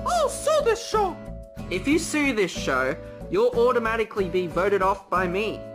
I'll sue this show. If you sue this show, you'll automatically be voted off by me.